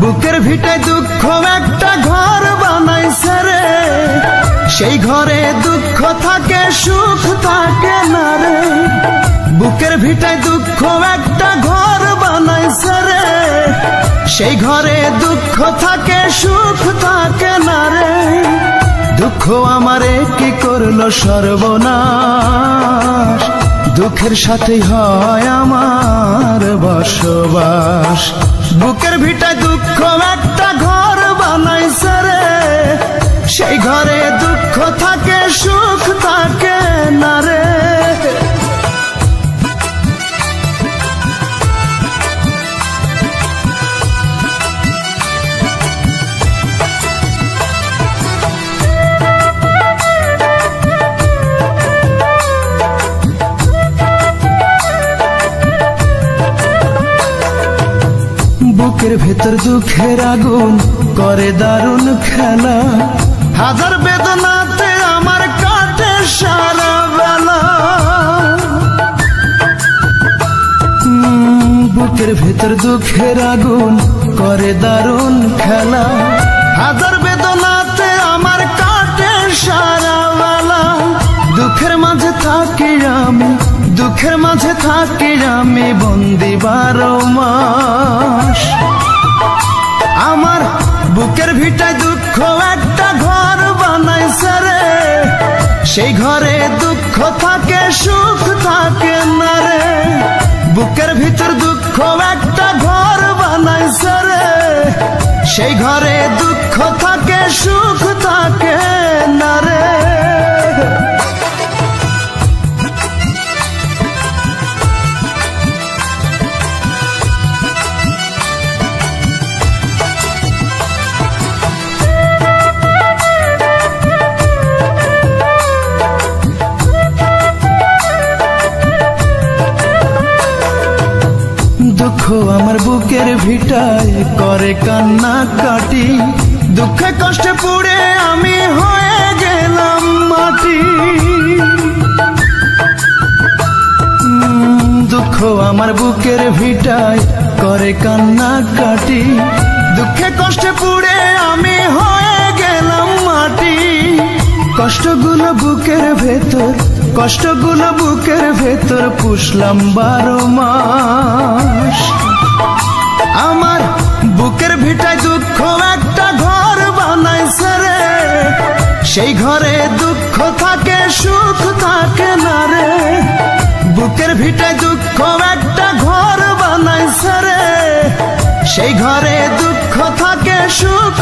বুকের ভিটায় দুঃখ একটা ঘর বানাইছে রে, সেই ঘরে দুঃখ থাকে সুখ থাকে না রে। বুকের ভিটায় দুঃখ একটা ঘর বানাইছে রে, সেই ঘরে দুঃখ থাকে সুখ থাকে না রে। দুঃখ আমারে কি করলো সর্বনাশ, দুঃখের সাথে হয় আমার বসবাস। বুকের ভিটায় দুঃখ একটা ঘর বানাইছে রে, সেই ঘরে দুঃখ থাকে সুখ থাকে না রে। বুকের ভেতর দুঃখের আগুন করে দারুণ খেলা, হাজার বেদনাতে আমার কাটে সারা বেলা। বুকের ভেতর দুঃখের আগুন করে দারুণ খেলা, হাজার বেদনাতে আমার কাটে সারা বেলা। দুঃখের মাঝে থাকি আমি, দুঃখের মাঝে থাকি আমি বন্দি 12 মাস। আমার বুকের ভিটায় দুঃখ একটা ঘর বানাইছে রে, সেই ঘরে দুঃখ থাকে সুখ থাকে না রে। বুকের ভিতর দুঃখ একটা ঘর বানাইছে রে, সেই ঘরে দুঃখ থাকে সুখ থাকে না রে। দুঃখ আমার বুকের ভিটায় করে কান্না কাটি, দুঃখে কষ্টে পুড়ে আমি হয়ে গেলাম মাটি। দুঃখ আমার বুকের ভিটায় করে কান্না কাটি, দুঃখে কষ্টে পুড়ে আমি হয়ে গেলাম মাটি। কষ্টগুলো বুকের ভেতর, কষ্টগুলো বুকের ভেতর পুষলাম 12 মাস। আমার বুকের ভিটায় দুঃখ একটা ঘর বানাইছে রে, সেই ঘরে দুঃখ থাকে সুখ থাকে না রে। বুকের ভিটায় দুঃখ একটা ঘর বানাইছে রে, সেই ঘরে দুঃখ থাকে সুখ